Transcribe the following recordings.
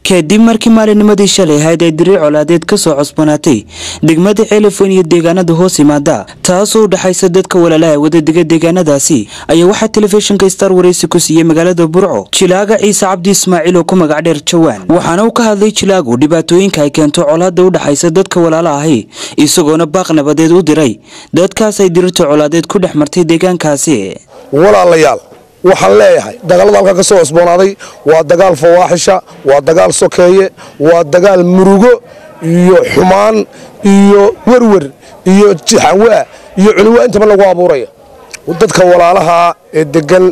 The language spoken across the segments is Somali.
kadib markii maalinimadii shalay ahayd ay diriic colaadeed ka soo cusbanaatay degmada Ceelafweyn iyo deegaanada hoos yimaada taasoo u dhaxaysa dadka walaalaha wadadiga deegaanadaasi ayaa waxa telefishinka Star wareysi ku siiyay magaalada Burco Jilaaga Ciise Cabdi Ismaaciil oo ku magac dheer Jawaan waxaana uu ka hadlay Jilaagu dhibaatooyinka ay keento colaadda u dhaxaysa dadka walaalaha ah isagoona baaq nabadeed u diray dadkaas ay diriirta colaadeed ku dhaxmartay deegaankaasi walaalayaal waxaan leeyahay dagaalada halka ka soo cusboonaaday waa dagaal fawaaxisha waa dagaal sokeeye waa dagaal murugo iyo xumaan iyo werwer iyo jixawaa iyo culuwa intaba lagu abuuraya dadka walaalaha ee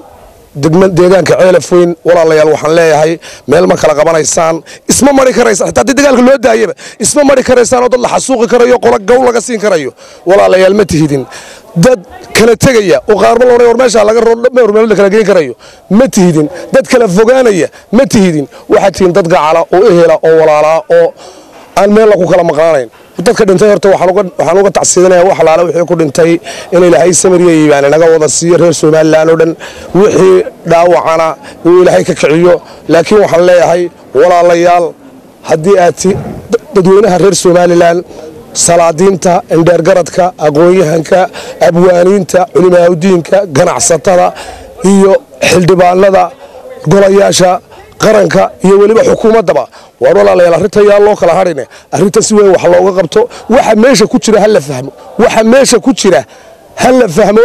deegaanka Ceelafweyn walaalayaal waxaan leeyahay meel ma kala qabanaysaan isma mari karaysaan xitaa dagaalka loo daayaba isma mari karaysaan oo dad la xasuuqi karayo qola gowl laga siin karayo walaalayaal ma tihidin dad kala tagaya oo qaarba loo war meesha laga meel kala geyn karayo ma tihidin dad kala fogaanaya ma tihidin waxa tiin dad gacala oo ehela oo walaala oo aan meel la ku kala maqnaanayn dadka dhintay horta waxaan uga tacsiidanayaa wax laala wixii ku dhintay in Ilaahay samiriyo iibaan naga wada siiyo reer Soomaaliland oo dhan wixii dhaawacana uu Ilaahay ka kiciyo laakiin waxaan leeyahay walaalayaal haddii aad dadweynaha reer Soomaaliland salaadiinta indheergaradka aqoon-yahanka abwaaniinta culimaadudiinka ganacsatada iyo xildhibaanada golayaasha qaranka iyo waliba xukuumadaba war walaalayaal arrinta yaa loo kala harine arrinta si weyn wax looga qabto waxa meesha ku jira hal la fahmo waxa meesha ku jira hal la fahmo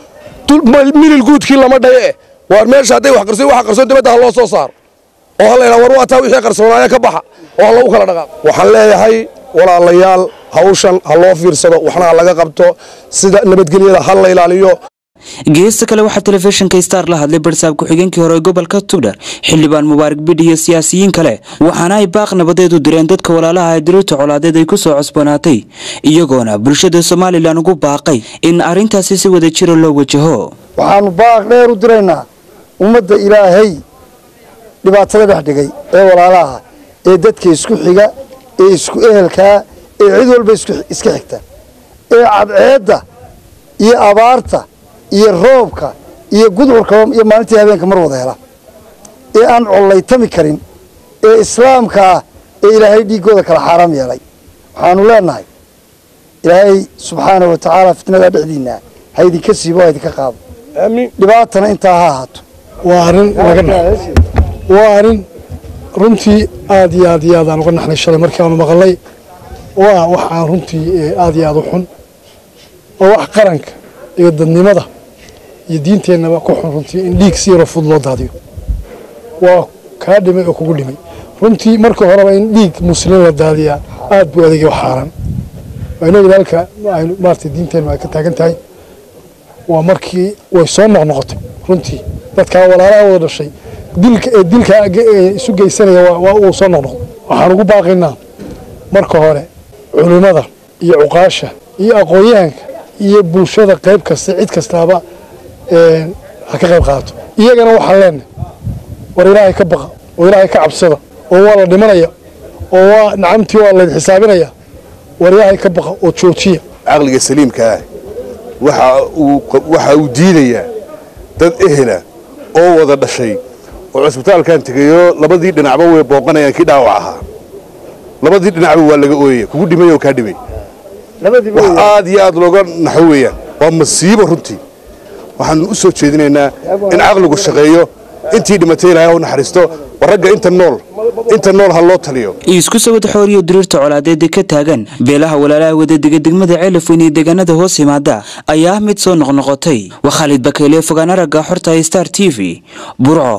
milil guudkii lama dhaye war meesha haday wax qarsoon dibadda loo soo saaro oo hal ila war waata wixii qarsoonaya ka baxa oo lagu kala dhaqaaq waxaan leeyahay walaalayaal hawshan loo fiirsado waxna laga qabto sida nabadgelyada hal la ilaaliyo geesta kale waxa telefishinka Star la hadlay barsaab ku xigeenkii hore gobolka Tugdhar xildhibaan Mubaarak Bidhi iyo siyaasiyiin kale waxaana ay baaq nabadeed u direen dadka walaalaha ee diriirta colaadeed ay ku soo cusbanaatay iyagoona bulshada Soomaaliland ugu baaqay in arintaasi si wada jir loo wajaho waxaanu baaq dheer u direynaa ummadda Ilaahay dhibaatada dhex dhigay ee walaalaha ee dadka isku xiga ee isku ehelka ee cid walba iska xigta ee cadceeda iyo abaarta iyo roobka iyo gudurka iyo maalintii habeenka mar wada hela ee aan collaytami karin ee islaamka ee Ilaahay dhigooda kala xaraam yeelay waxaanu leenahay Ilaahay subhanahu wa ta'ala fitnada dhexdiina haydi ka siibo haydi ka qaado aamin dhibaatana inta ha ahaato waarin laga dhaxay waarin runtii aad iyo aad aan uga naxnay shalay markii aanu maqalay waxaan runtii aad iyo aad u xun oo wax qaranka iyo dadnimada iyo diinteena ku xun runtii in dhiig si yar fudud loo daadiyo waa ka dhimay oo kugu dhimay runtii markii horeba in dhiig muslim la daadiya aad buu adeegay xaaran aynu ilaalka aynu maartay diinteena ay ka taagan tahay waa markii way soo noqnoqotay runtii dadka walaalaha wada dhashay dilka isu geysanaya waa uu soo noqnoqdo waxaan ugu baaqaynaa marka hore culimada iyo uqaasha iyo aqoonyahanka iyo bulshada qayb kasta cid kastaaba ha ka qayb qaato iyagana waxaan leenahay war Ilaahay ka baqa oo Ilaahay ka cabsada oo waa la dhimanaya oo waa nacamtii waa la xisaabinaya war Ilaahay ka baqa oo joojiya aqliga saliimka waxa uu diidaya dad ehela oo wada dhashay oo isbitaalkan tagayo labadii dhinacba way booqanayaan kii dhaawac ahaa labadii dhinacba waa laga ooyay kugu dhimay oo ka dhimay aad iyo aad looga naxo weeyaan waa masiibo runtii waxaan u soo jeedinaynaa in aqligu shaqeeyo intii dhimatay Ilaahay u naxariisto waragga inta nool ha loo taliyo isku soo wada xooriyo diriirta colaadeed ka taagan beelaha walaalaha wadadiga degmada Ceelafweyn iyo deegaanada hoos yimaada ayaa mid soo noqnoqotay waa Khalid Bakeyle fogaan aragga xorta Star TV Burco.